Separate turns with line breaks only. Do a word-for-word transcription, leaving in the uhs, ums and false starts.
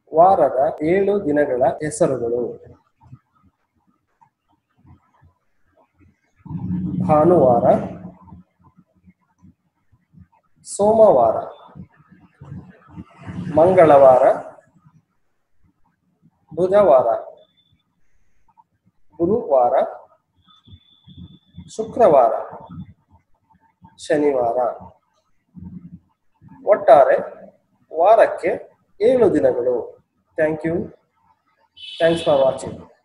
ವಾರದ ಏಳು ದಿನಗಳ ಹೆಸರುಗಳು: ಭಾನುವಾರ, ಸೋಮವಾರ, ಮಂಗಳವಾರ, ಬುಧವಾರ, ಗುರುವಾರ, ಶುಕ್ರವಾರ, ಶನಿವಾರ. ಒಟ್ಟಾರೆ ವಾರಕ್ಕೆ ಏಳು ದಿನಗಳು. Thank you. Thanks for watching.